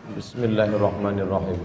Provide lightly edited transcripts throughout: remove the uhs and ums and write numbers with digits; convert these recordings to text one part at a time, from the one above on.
Bismillahirrahmanirrahim.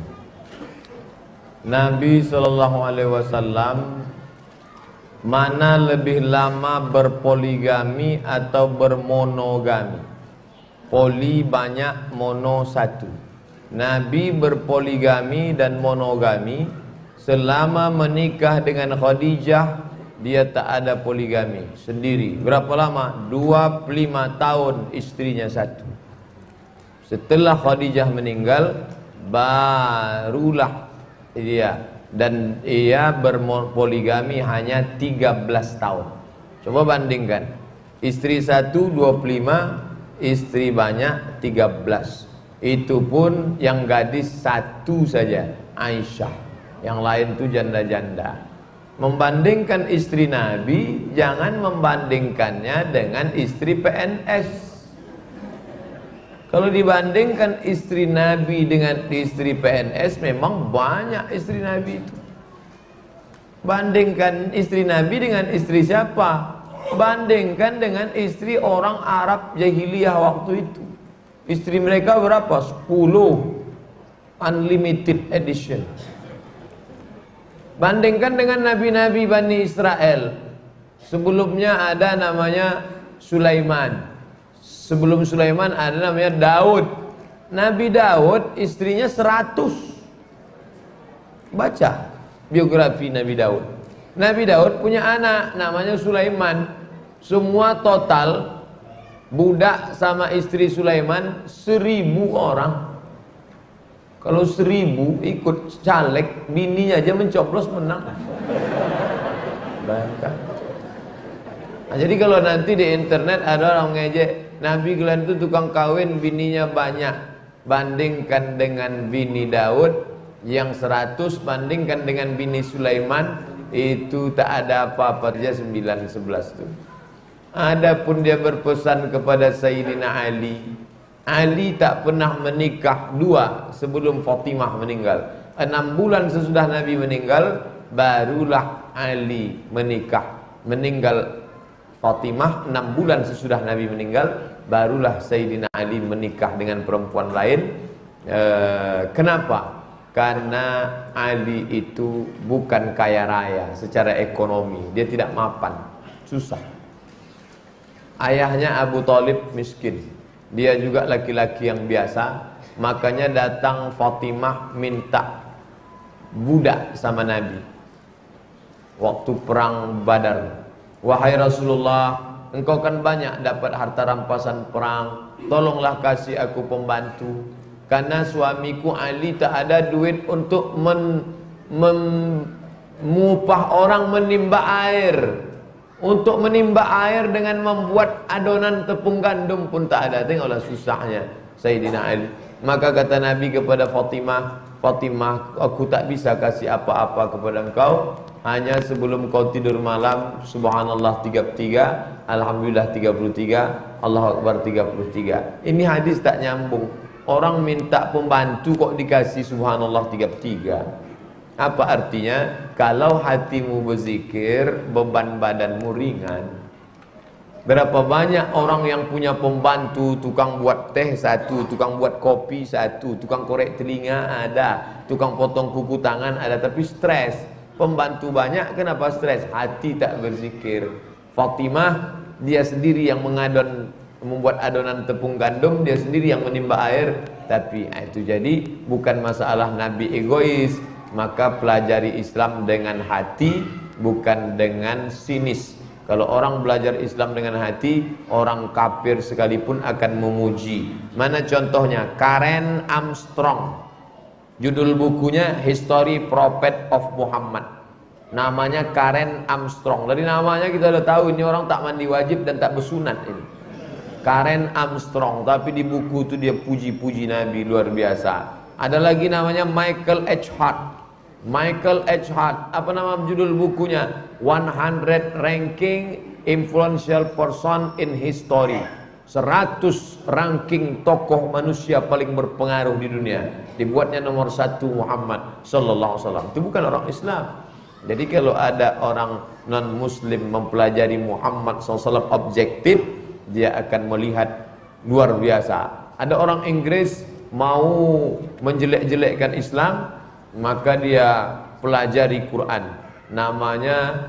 Nabi SAW mana lebih lama berpoligami atau bermonogami? Poli banyak, mono satu. Nabi berpoligami dan monogami. Selama menikah dengan Khadijah, dia tak ada poligami, sendiri. Berapa lama? 25 tahun istrinya satu. Setelah Khadijah meninggal, barulah dia, dan ia berpoligami hanya 13 tahun. Coba bandingkan, istri satu 25, istri banyak 13. Itu pun yang gadis satu saja, Aisyah. Yang lain itu janda-janda. Membandingkan istri Nabi, jangan membandingkannya dengan istri PNS. Kalau dibandingkan istri Nabi dengan istri PNS, memang banyak istri Nabi itu. Bandingkan istri Nabi dengan istri siapa? Bandingkan dengan istri orang Arab jahiliyah waktu itu. Istri mereka berapa? 10 unlimited edition. Bandingkan dengan nabi-nabi Bani Israel. Sebelumnya ada namanya Sulaiman. Sebelum Sulaiman ada namanya Daud. Nabi Daud istrinya 100. Baca biografi Nabi Daud. Nabi Daud punya anak namanya Sulaiman. Semua total budak sama istri Sulaiman 1000 orang. Kalau 1000 ikut caleg, bininya aja mencoblos menang. Bayangkan. Nah, jadi kalau nanti di internet ada orang ngejek, Nabi kalian itu tukang kawin, bininya banyak. Bandingkan dengan bini Daud yang 100, bandingkan dengan bini Sulaiman, itu tak ada apa-apa saja 9-11 itu. Adapun dia berpesan kepada Sayyidina Ali. Ali tak pernah menikah dua sebelum Fatimah meninggal. 6 bulan sesudah Nabi meninggal, barulah Ali menikah. Meninggal Fatimah 6 bulan sesudah Nabi meninggal, barulah Sayyidina Ali menikah dengan perempuan lain. Kenapa? Karena Ali itu bukan kaya raya secara ekonomi, dia tidak mapan, susah. Ayahnya Abu Thalib miskin, dia juga laki-laki yang biasa. Makanya datang Fatimah minta budak sama Nabi waktu perang Badar. Wahai Rasulullah, engkau kan banyak dapat harta rampasan perang, tolonglah kasih aku pembantu. Karena suamiku Ali tak ada duit untuk mengupah orang menimba air. Untuk menimba air dengan membuat adonan tepung gandum pun tak ada. Tengoklah susahnya Sayyidina Ali. Maka kata Nabi kepada Fatimah, Fatimah, aku tak bisa kasih apa-apa kepada engkau. Hanya sebelum kau tidur malam, Subhanallah 33, Alhamdulillah 33, Allahu Akbar 33. Ini hadis tak nyambung. Orang minta pembantu kok dikasih Subhanallah 33. Apa artinya? Kalau hatimu berzikir, beban badanmu ringan. Berapa banyak orang yang punya pembantu, tukang buat teh satu, tukang buat kopi satu, tukang korek telinga ada, tukang potong kuku tangan ada, tapi stres. Pembantu banyak, kenapa stres? Hati tak berzikir. Fatimah, dia sendiri yang membuat adonan tepung gandum, dia sendiri yang menimba air. Tapi itu jadi bukan masalah Nabi egois. Maka pelajari Islam dengan hati, bukan dengan sinis. Kalau orang belajar Islam dengan hati, orang kafir sekalipun akan memuji. Mana contohnya? Karen Armstrong. Judul bukunya History Prophet of Muhammad. Namanya Karen Armstrong. Dari namanya kita udah tahu ini orang tak mandi wajib dan tak bersunat ini. Karen Armstrong. Tapi di buku itu dia puji-puji Nabi luar biasa. Ada lagi namanya Michael H. Hart. Michael H. Hart. Apa nama judul bukunya? 100 Ranking Influential Person in History. 100 ranking tokoh manusia paling berpengaruh di dunia. Dibuatnya nomor 1 Muhammad sallallahu alaihi wasallam. Itu bukan orang Islam. Jadi kalau ada orang non muslim mempelajari Muhammad SAW objektif, dia akan melihat luar biasa. Ada orang Inggris mau menjelek-jelekkan Islam, maka dia pelajari Quran. Namanya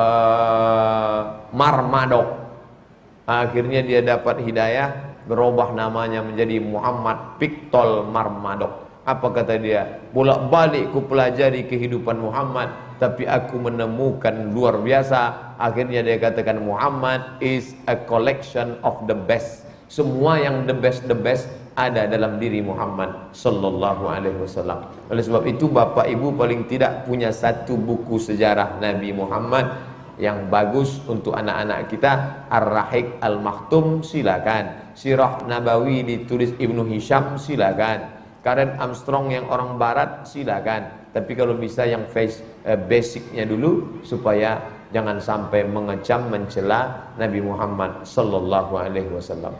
Marmadok. Akhirnya dia dapat hidayah, berubah namanya menjadi Muhammad Piktol Marmadok. Apa kata dia? Bolak-balik ku pelajari kehidupan Muhammad, tapi aku menemukan luar biasa. Akhirnya dia katakan Muhammad is a collection of the best. Semua yang the best ada dalam diri Muhammad sallallahu alaihi wasallam. Oleh sebab itu Bapak Ibu paling tidak punya satu buku sejarah Nabi Muhammad yang bagus untuk anak-anak kita. Ar-Rahiq Al-Maktum silakan. Sirah Nabawi ditulis Ibnu Hisham silakan. Karen Armstrong yang orang barat silakan. Tapi kalau bisa yang basicnya dulu, supaya jangan sampai mengecam mencela Nabi Muhammad sallallahu alaihi wasallam.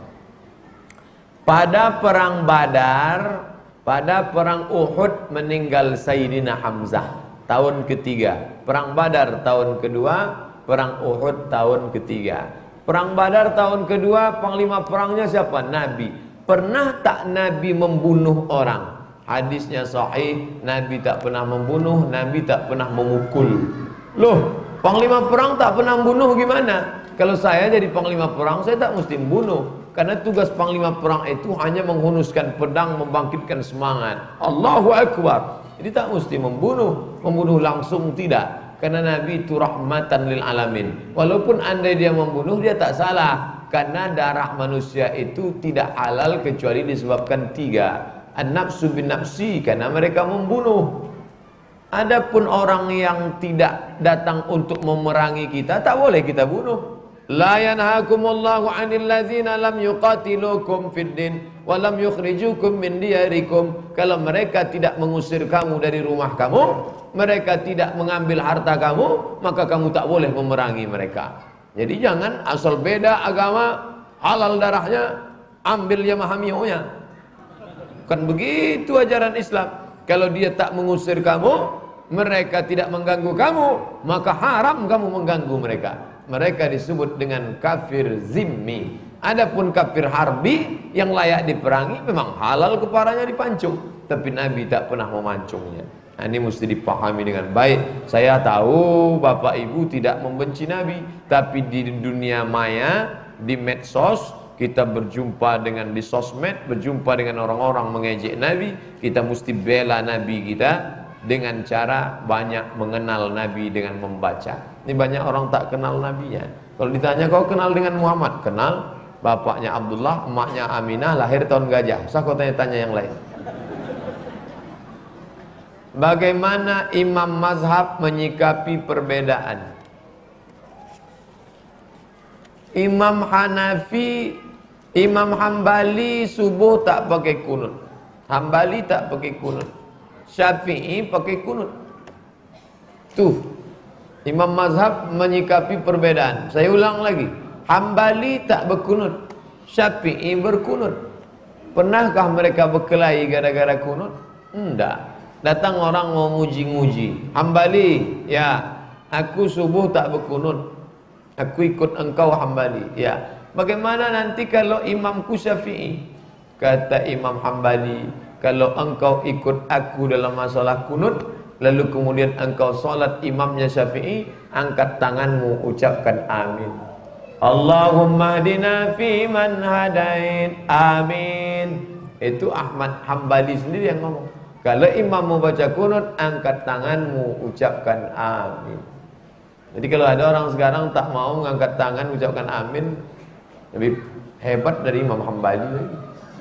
Pada perang Badar, pada perang Uhud meninggal Sayyidina Hamzah tahun ketiga. Perang Badar tahun kedua, perang Uhud tahun ketiga. Perang Badar tahun kedua, panglima perangnya siapa? Nabi. Pernah tak Nabi membunuh orang? Hadisnya sahih, Nabi tak pernah membunuh, Nabi tak pernah memukul. Loh, panglima perang tak pernah membunuh gimana? Kalau saya jadi panglima perang, saya tak mesti membunuh. Karena tugas panglima perang itu hanya menghunuskan pedang, membangkitkan semangat. Allahu Akbar. Jadi tak mesti membunuh. Membunuh langsung tidak. Karena Nabi itu rahmatan lil alamin. Walaupun andai dia membunuh, dia tak salah. Karena darah manusia itu tidak halal kecuali disebabkan tiga. An-nafsu bin nafsi, karena mereka membunuh. Adapun orang yang tidak datang untuk memerangi kita, tak boleh kita bunuh. La yanhakumullahu 'anil ladzina lam yuqatilukum fid din wa lam yukhrijukum min diyarikum. Kalau mereka tidak mengusir kamu dari rumah kamu, mereka tidak mengambil harta kamu, maka kamu tak boleh memerangi mereka. Jadi jangan asal beda agama, halal darahnya, ambil ya mahamiyunya. Kan begitu ajaran Islam. Kalau dia tak mengusir kamu, mereka tidak mengganggu kamu, maka haram kamu mengganggu mereka. Mereka disebut dengan kafir zimmi. Adapun kafir harbi yang layak diperangi, memang halal keparanya dipancung, tapi Nabi tak pernah memancungnya. Nah, ini mesti dipahami dengan baik. Saya tahu Bapak Ibu tidak membenci Nabi, tapi di dunia maya, di medsos, kita berjumpa dengan di sosmed, berjumpa dengan orang-orang mengejek Nabi. Kita mesti bela Nabi kita dengan cara banyak mengenal Nabi dengan membaca. Ini banyak orang tak kenal Nabinya. Kalau ditanya kau kenal dengan Muhammad, kenal. Bapaknya Abdullah, emaknya Aminah, lahir tahun gajah. Usah kau tanya-tanya yang lain. Bagaimana imam mazhab menyikapi perbedaan? Imam Hanafi, Imam Hambali subuh tak pakai kunut. Hambali tak pakai kunut. Syafi'i pakai kunut. Tuh, imam mazhab menyikapi perbedaan. Saya ulang lagi. Hambali tak berkunut, Syafi'i berkunut. Pernahkah mereka berkelahi gara-gara kunut? Enggak. Datang orang mau muji-muji. Hambali, ya, aku subuh tak berkunut, aku ikut engkau Hambali. Ya, bagaimana nanti kalau imamku Syafi'i? Kata Imam Hambali, kalau engkau ikut aku dalam masalah kunut, lalu kemudian engkau solat imamnya Syafi'i, angkat tanganmu, ucapkan amin. Allahumma hdina fi man hadait, amin. Itu Ahmad Hambali sendiri yang ngomong. Kalau imam mau baca kunut, angkat tanganmu, ucapkan amin. Jadi kalau ada orang sekarang tak mau mengangkat tangan, ucapkan amin, lebih hebat dari Imam Hambali lagi.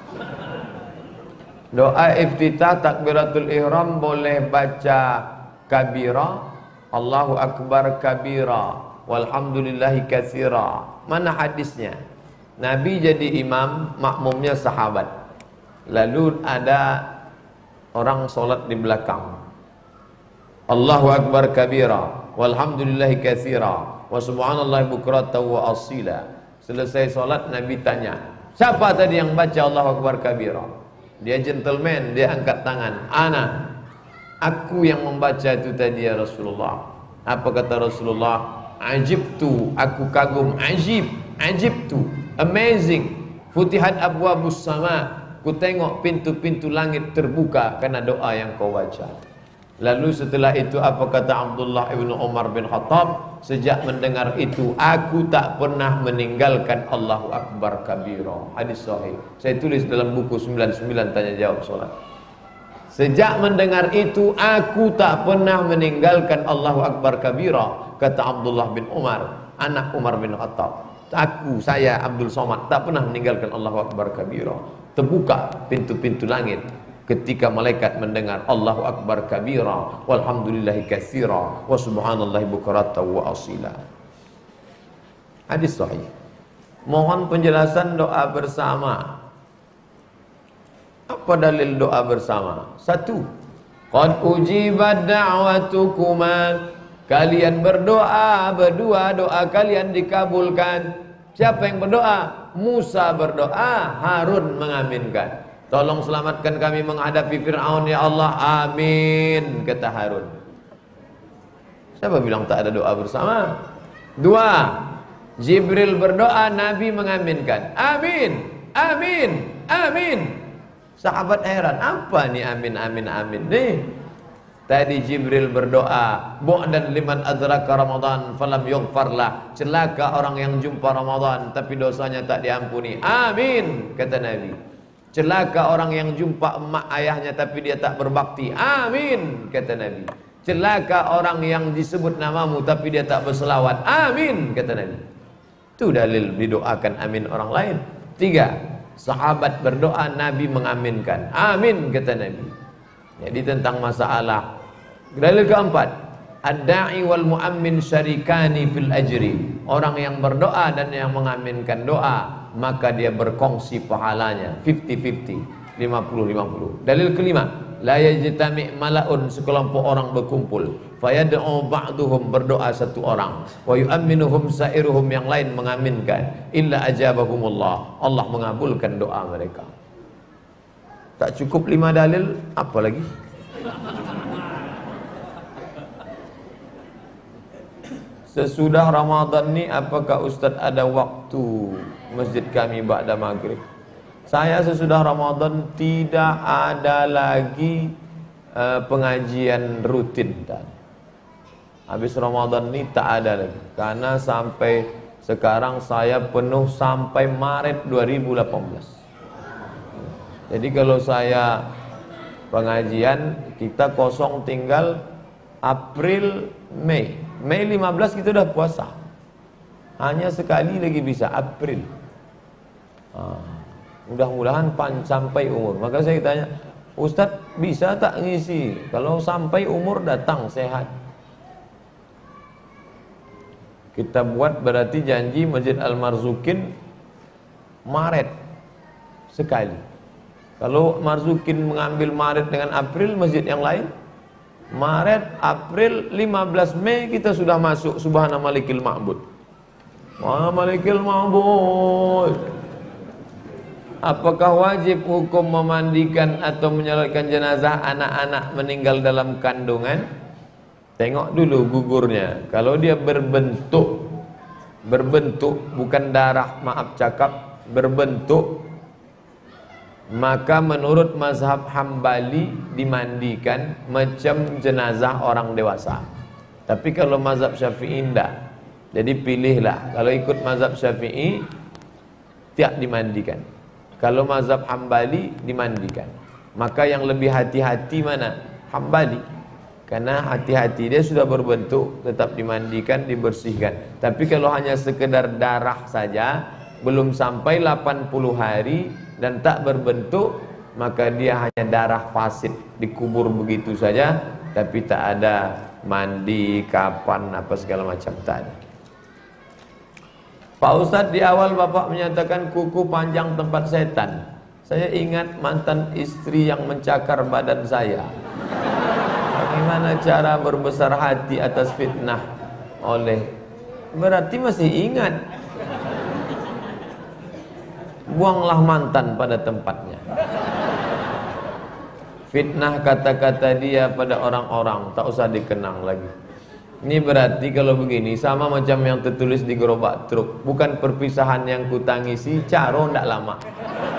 Doa iftitah takbiratul ihram boleh baca kabira, Allahu akbar kabira, walhamdulillahi katsira. Mana hadisnya? Nabi jadi imam, makmumnya sahabat. Lalu ada orang solat di belakang. Allahu akbar kabira, walhamdulillahi katsira, wa subhanallahi bukratan wa asila. Selesai solat Nabi tanya, siapa tadi yang baca Allahu akbar kabira? Dia gentleman, dia angkat tangan. Ana, aku yang membaca itu tadi ya Rasulullah. Apa kata Rasulullah? Ajibtu, aku kagum. Ajibtu, amazing. Futihat abwabus sama, ku tengok pintu-pintu langit terbuka karena doa yang kau baca. Lalu setelah itu apa kata Abdullah ibnu Umar bin Khattab? Sejak mendengar itu aku tak pernah meninggalkan Allahu Akbar kabira. Hadis sahih. Saya tulis dalam buku 99 tanya jawab solat. Sejak mendengar itu aku tak pernah meninggalkan Allahu Akbar kabira, kata Abdullah bin Umar, anak Umar bin Khattab. Saya Abdul Somad tak pernah meninggalkan Allahu Akbar kabira. Terbuka pintu-pintu langit ketika malaikat mendengar Allahu Akbar kabira walhamdulillahi katsira wa subhanallahi bukratan wa asila. Hadis sahih. Mohon penjelasan doa bersama. Apa dalil doa bersama? Satu, qad ujibat da'watukuma. Kalian berdoa berdua, doa kalian dikabulkan. Siapa yang berdoa? Musa berdoa, Harun mengaminkan. Tolong selamatkan kami menghadapi Fir'aun ya Allah, amin, kata Harun. Siapa bilang tak ada doa bersama? Dua, Jibril berdoa, Nabi mengaminkan, amin, amin, amin. Sahabat heran, apa nih amin, amin, amin nih? Tadi Jibril berdoa, bu'dan liman adraka Ramadan falam yughfarlah. Celaka orang yang jumpa Ramadan tapi dosanya tak diampuni. Amin, kata Nabi. Celaka orang yang jumpa emak ayahnya tapi dia tak berbakti. Amin, kata Nabi. Celaka orang yang disebut namamu tapi dia tak berselawat. Amin, kata Nabi. Itu dalil didoakan amin orang lain. Tiga, sahabat berdoa, Nabi mengaminkan. Amin, kata Nabi. Jadi tentang masalah. Dalil keempat, ad-da'i wal mu'ammin syarikani fil ajri. Orang yang berdoa dan yang mengaminkan doa, maka dia berkongsi pahalanya 50-50, 50-50. Dalil kelima, la yajtami' mala'un, sekelompok orang berkumpul, fayad'u ba'duhum, berdoa satu orang, wa yu'amminuhum sa'iruhum, yang lain mengaminkan, illa ajabahumullah, Allah mengabulkan doa mereka. Tak cukup 5 dalil, apa lagi? Sesudah Ramadan ni apakah Ustaz ada waktu masjid kami ba'da maghrib? Saya sesudah Ramadan tidak ada lagi pengajian rutin. Habis Ramadan ni tak ada lagi. Karena sampai sekarang saya penuh sampai Maret 2018. Jadi kalau saya pengajian, kita kosong tinggal April, Mei. Mei 15 kita dah puasa. Hanya sekali lagi bisa, April. Mudah-mudahan sampai umur. Maka saya tanya, Ustaz bisa tak ngisi? Kalau sampai umur datang sehat. Kita buat berarti janji Masjid Al-Marzukin Maret sekali. Kalau Marzukin mengambil Maret dengan April, masjid yang lain Maret, April, 15 Mei kita sudah masuk Subhana Malikil Ma'bud. Wa Malikil Ma'bud. Apakah wajib hukum memandikan atau menyolatkan jenazah anak-anak meninggal dalam kandungan? Tengok dulu gugurnya. Kalau dia berbentuk bukan darah, maaf cakap, berbentuk, maka menurut mazhab Hambali dimandikan macam jenazah orang dewasa. Tapi kalau mazhab Syafi'i tidak. Jadi pilihlah. Kalau ikut mazhab Syafi'i tidak dimandikan. Kalau mazhab Hambali dimandikan. Maka yang lebih hati-hati mana? Hambali. Karena hati-hati, dia sudah berbentuk, tetap dimandikan, dibersihkan. Tapi kalau hanya sekedar darah saja, belum sampai 80 hari dan tak berbentuk, maka dia hanya darah fasid, dikubur begitu saja, tapi tak ada mandi, kapan, apa segala macam, tak ada. Pak Ustadz, di awal Bapak menyatakan kuku panjang tempat setan. Saya ingat mantan istri yang mencakar badan saya. Bagaimana cara berbesar hati atas fitnah oleh, berarti masih ingat. Buanglah mantan pada tempatnya. Fitnah kata-kata dia pada orang-orang, tak usah dikenang lagi. Ini berarti kalau begini sama macam yang tertulis di gerobak truk. Bukan perpisahan yang kutangisi, caro ndak lama.